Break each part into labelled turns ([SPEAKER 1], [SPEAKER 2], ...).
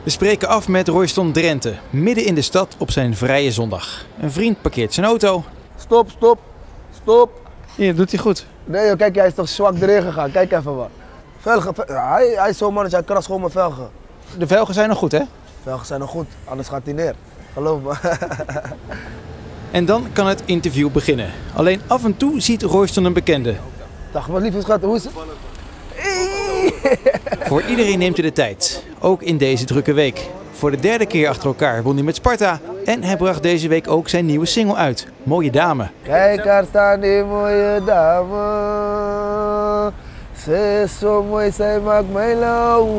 [SPEAKER 1] We spreken af met Royston Drenthe, midden in de stad op zijn vrije zondag. Een vriend parkeert zijn auto.
[SPEAKER 2] Stop, stop, stop.
[SPEAKER 1] Hier, doet hij goed.
[SPEAKER 2] Nee joh, kijk, hij is toch zwak erin gegaan. Kijk even wat. Velgen, hij is zo'n mannetje, hij krast gewoon mijn velgen.
[SPEAKER 1] De velgen zijn nog goed, hè?
[SPEAKER 2] Velgen zijn nog goed, anders gaat hij neer. Geloof me.
[SPEAKER 1] En dan kan het interview beginnen. Alleen af en toe ziet Royston een bekende.
[SPEAKER 2] Dag, mijn lieve schat, hoe is het?
[SPEAKER 1] Voor iedereen neemt hij de tijd, ook in deze drukke week. Voor de derde keer achter elkaar won hij met Sparta. En hij bracht deze week ook zijn nieuwe single uit, Mooie Dame.
[SPEAKER 2] Kijk, daar staan die mooie dame. Ze is zo mooi, zij maakt mij lauw.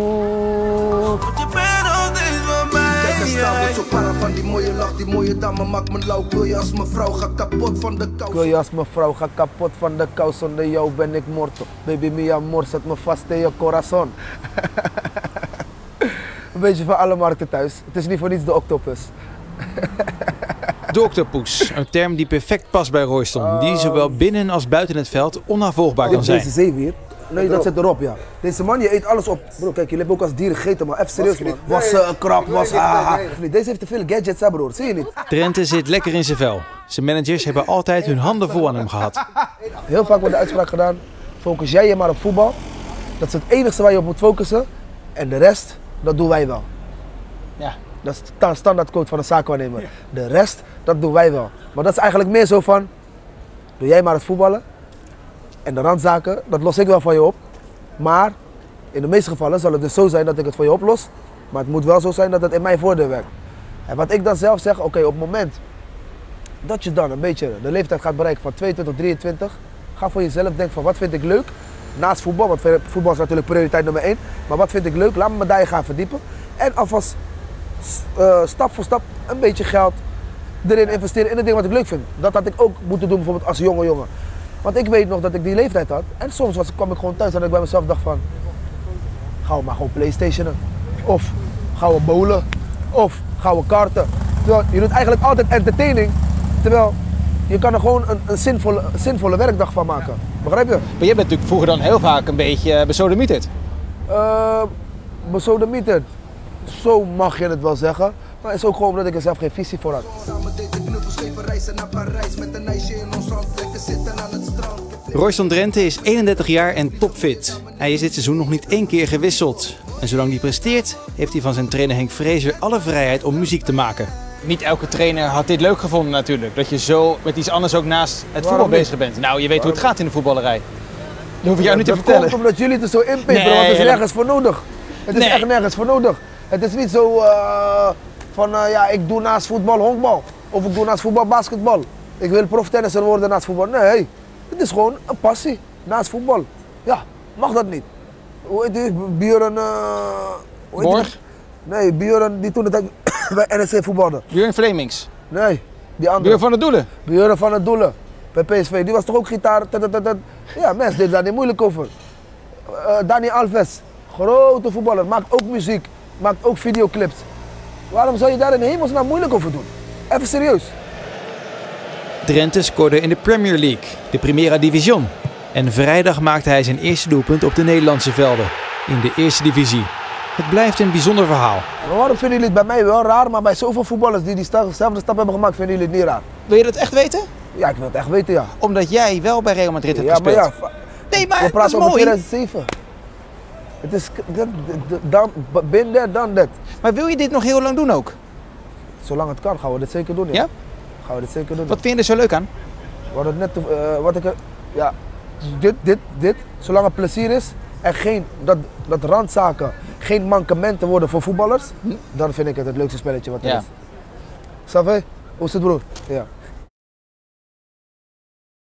[SPEAKER 3] Kijk, zo para van die mooie lach, die mooie dame maakt me lauw. Wil je als mevrouw, ga kapot van de kou.
[SPEAKER 2] Wil je als mevrouw, ga kapot van de kou. Zonder jou ben ik morto. Baby mi amor, zet me vast in je corazon. Een beetje van alle markten thuis. Het is niet voor niets de octopus.
[SPEAKER 1] De octopus, een term die perfect past bij Royston. Die zowel binnen als buiten het veld onnavolgbaar kan zijn.
[SPEAKER 2] Deze zeewier, nee, dat zit erop, ja. Deze man, je eet alles op. Bro, kijk, jullie hebben ook als dieren gegeten, maar even serieus. Was krap, was haha. Deze heeft te veel gadgets, hè, broer. Zie je niet?
[SPEAKER 1] Drenthe zit lekker in zijn vel. Zijn managers hebben altijd hun handen vol aan hem gehad.
[SPEAKER 2] Heel vaak wordt de uitspraak gedaan, focus jij je maar op voetbal. Dat is het enige waar je op moet focussen. En de rest, dat doen wij wel.
[SPEAKER 1] Ja.
[SPEAKER 2] Dat is de standaardcode van een zaakwaarnemer. De rest, dat doen wij wel. Maar dat is eigenlijk meer zo van, doe jij maar het voetballen. En de randzaken, dat los ik wel van je op. Maar in de meeste gevallen zal het dus zo zijn dat ik het voor je oplos. Maar het moet wel zo zijn dat het in mijn voordeel werkt. En wat ik dan zelf zeg, oké, op het moment dat je dan een beetje de leeftijd gaat bereiken van 22, 23. Ga voor jezelf denken van wat vind ik leuk. Naast voetbal, want voetbal is natuurlijk prioriteit nummer 1. Maar wat vind ik leuk, laat me daar gaan verdiepen. En alvast stap voor stap een beetje geld erin investeren in het ding wat ik leuk vind. Dat had ik ook moeten doen bijvoorbeeld als jonge jongen. Want ik weet nog dat ik die leeftijd had. En soms kwam ik gewoon thuis en ik bij mezelf dacht van, gaan we maar gewoon PlayStationen. Of gaan we bowlen. Of gaan we karten. Terwijl je doet eigenlijk altijd entertaining. Terwijl je kan er gewoon een zinvolle werkdag van maken. Begrijp je?
[SPEAKER 1] Maar jij bent natuurlijk vroeger dan heel vaak een beetje besodemieterd.
[SPEAKER 2] Besodemieterd. Zo mag je het wel zeggen. Maar het is ook gewoon omdat ik er zelf geen visie voor had.
[SPEAKER 3] Samen deden knuffels, geven reizen naar Parijs. Met een ijsje in ons hand, lekker zitten aan het strand.
[SPEAKER 1] Royston Drenthe is 31 jaar en topfit. Hij is dit seizoen nog niet één keer gewisseld. En zolang hij presteert, heeft hij van zijn trainer Henk Vrezer alle vrijheid om muziek te maken. Niet elke trainer had dit leuk gevonden natuurlijk. Dat je zo met iets anders ook naast het voetbal bezig bent. Nou, je weet hoe het gaat in de voetballerij. Dat hoef ik jou niet te vertellen.
[SPEAKER 2] Dat komt omdat jullie het er zo inpeperen, want het is nergens voor nodig. Het is echt nergens voor nodig. Het is niet zo van ja, ik doe naast voetbal honkbal. Of ik doe naast voetbal basketbal. Ik wil proftennisser worden naast voetbal. Nee, het is gewoon een passie naast voetbal. Ja, mag dat niet. Hoe heet die? Buren...
[SPEAKER 1] Borg?
[SPEAKER 2] Nee, Buren die toen het bij NEC voetbalde.
[SPEAKER 1] Buren Flemings?
[SPEAKER 2] Nee, die andere.
[SPEAKER 1] Buren van de Doelen?
[SPEAKER 2] Buren van het Doelen. Bij PSV, die was toch ook gitaar? Ja, mensen deden daar niet moeilijk over. Dani Alves, grote voetballer, maakt ook muziek, maakt ook videoclips. Waarom zou je daar in hemelsnaam moeilijk over doen? Even serieus.
[SPEAKER 1] Drenthe scoorde in de Premier League, de Primera Division. En vrijdag maakte hij zijn eerste doelpunt op de Nederlandse velden, in de eerste divisie. Het blijft een bijzonder verhaal.
[SPEAKER 2] Maar waarom vinden jullie het bij mij wel raar, maar bij zoveel voetballers die diezelfde stap hebben gemaakt, vinden jullie het niet raar?
[SPEAKER 1] Wil je dat echt weten?
[SPEAKER 2] Ja, ik wil het echt weten, ja.
[SPEAKER 1] Omdat jij wel bij Real Madrid hebt
[SPEAKER 2] Ja,
[SPEAKER 1] gespeeld.
[SPEAKER 2] maar ja,
[SPEAKER 1] nee, maar
[SPEAKER 2] we
[SPEAKER 1] dat is
[SPEAKER 2] praten over
[SPEAKER 1] mooi.
[SPEAKER 2] 2007. Het is, been there, done that.
[SPEAKER 1] Maar wil je dit nog heel lang doen ook?
[SPEAKER 2] Zolang het kan, gaan we dit zeker doen, ja.
[SPEAKER 1] Ja?
[SPEAKER 2] Gaan we dit zeker doen.
[SPEAKER 1] Wat vind je er zo leuk aan?
[SPEAKER 2] We hadden net, wat ik, ja, dit, zolang het plezier is en geen, dat randzaken geen mankementen worden voor voetballers, dan vind ik het leukste spelletje wat er is. Savé, hoe is het broer? Ja.